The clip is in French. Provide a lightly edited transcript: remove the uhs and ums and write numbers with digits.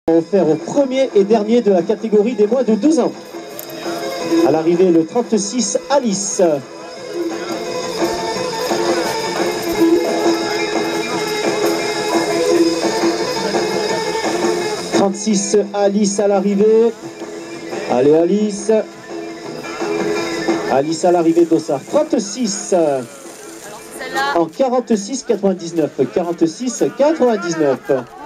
Offert au premier et dernier de la catégorie des moins de 12 ans. À l'arrivée, le 36, Alice. Alice à l'arrivée. Allez Alice. Alice à l'arrivée d'Ossard. 36. En 46,99. 46,99.